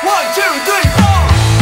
1, 2, 3, 4.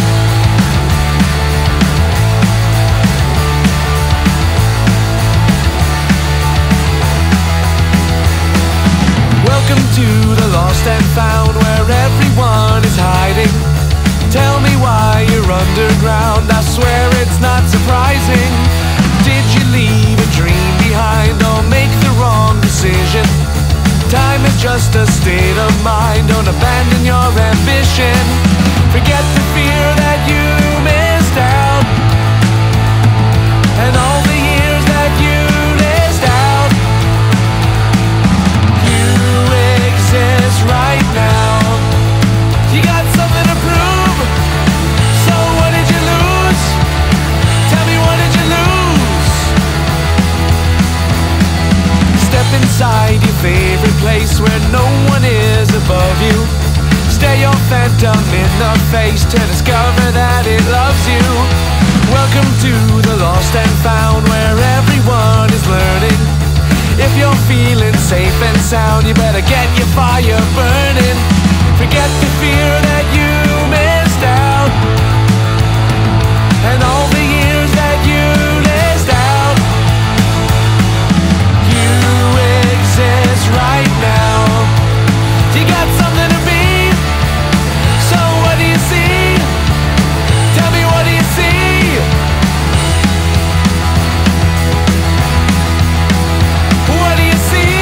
Welcome to the lost and found, where everyone is hiding. Tell me why you're underground, I swear it's not surprising. Did you leave a dream behind or make the wrong decision? Time is just a state of mind, don't abandon your ambition. Forget the fear that you missed out, and all the years that you missed out. You exist right now, you got something to prove. So what did you lose? Tell me, what did you lose? Step inside your favorite place where no one is above you. Stare your phantom in the face to discover that it loves you. Welcome to the lost and found, where everyone is learning. If you're feeling safe and sound, you better get your fire burning. Forget the fear that you missed out, and all the years that you missed out. You exist right now, you got something to be. So what do you see? Tell me, what do you see? What do you see?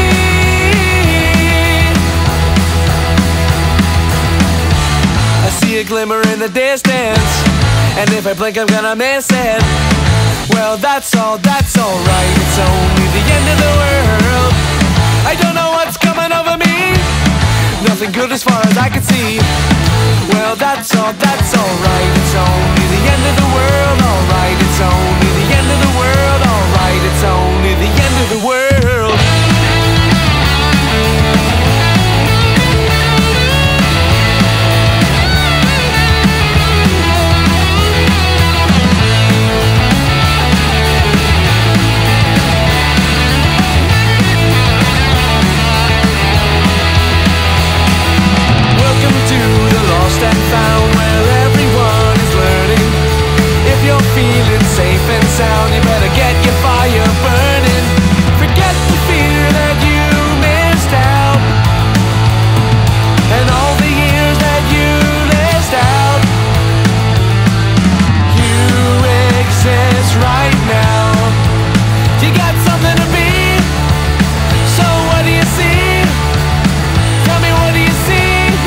I see a glimmer in the distance, and if I blink I'm gonna miss it. Well, that's alright, it's only the end of the world. I don't know what's coming over me, nothing good as far as I can see. Well, that's alright, it's only the end of the world. Alright, it's only the end of the world. Alright, it's only the end of the world. And found, where everyone is learning. If you're feeling safe and sound, you better get your fire burning. Forget the fear that you missed out, and all the years that you missed out. You exist right now, you got something to be. So what do you see? Tell me, what do you see?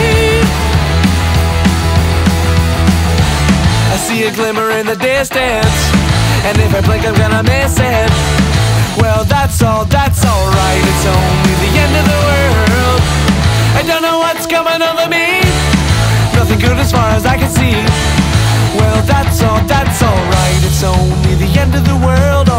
I see a glimmer in the distance, and if I blink I'm gonna miss it. Well, that's alright, it's only the end of the world. I don't know what's coming over me, nothing good as far as I can see. Well, that's alright, it's only the end of the world.